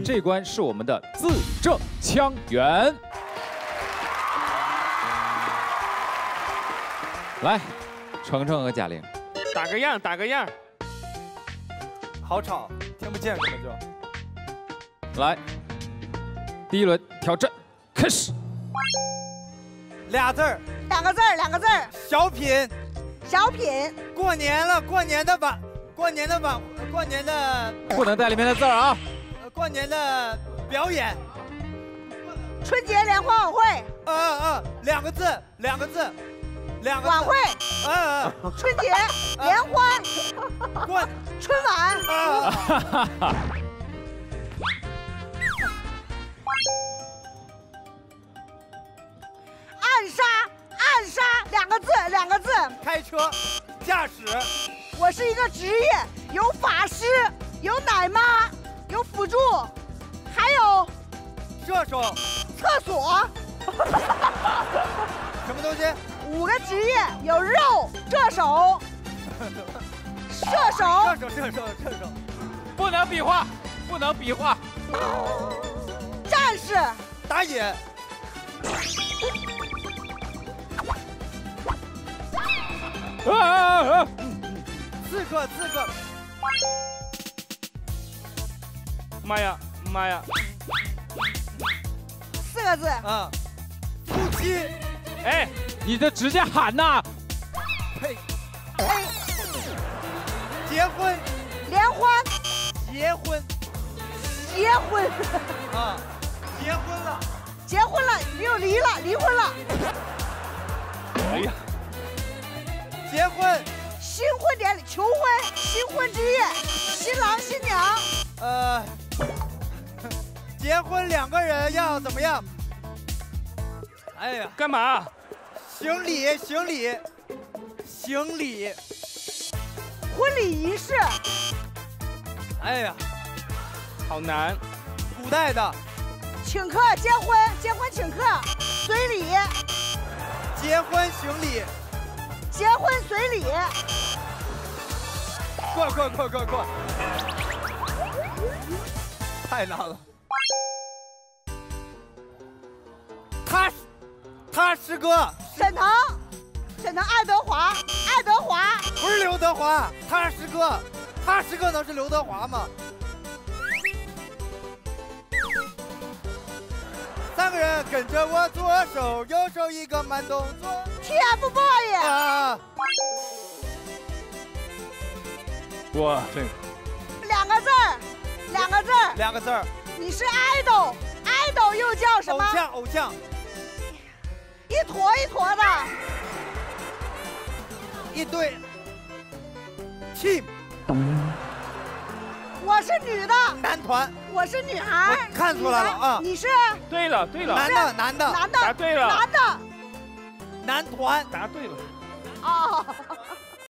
这关是我们的字正腔圆。来，程程和贾玲， 打个样，打个样。 好吵，听不见根本就。 来，第一轮挑战开始。 俩字儿， 两个字儿，两个字儿。 小品。 小品。 过年了，过年的晚，过年的晚，过年的。 不能带里面的字儿啊。 过年的表演。 春节联欢晚会。 两个字，两个字。两个晚会，春节联欢，春晚，暗杀，暗杀，两个字，两个字。 开车，驾驶。 我是一个职业，有法师，有奶妈，有辅助，还有射手， 厕所。 什么东西 ？5个职业有肉，射手，射手， 不能比划，不能比划。 战士， 打野，刺客，刺客。 妈呀，妈呀 ！4个字。 夫妻。 哎，你这直接喊呐！ 呸！结婚， 联欢， 结婚， 结婚结婚了， 结婚了，又离了，离婚了。 哎呀， 结婚， 新婚典礼，求婚，新婚之夜，新郎新娘。 结婚2个人要怎么样？哎呀， 干嘛？ 行礼，行礼，行礼。 婚礼仪式。 哎呀， 好难。 古代的。 请客，结婚，结婚请客，随礼。 结婚行礼。 结婚随礼。 过。太难了。他师哥， 沈腾，爱德华， 不是刘德华，他师哥能是刘德华吗？3个人跟着我，左手右手一个慢动作。 TFBOYS。 哇，这个。 2个字儿，2个字儿。 2个字儿。 你是 idol 又叫什么？ 偶像。 一坨一坨的。 一堆。team。 我是女的。 男团。 我是女孩。 我看出来了啊。 你是？ 对了。 男的。 答对了。 男的。 男团。 答对了。 哦。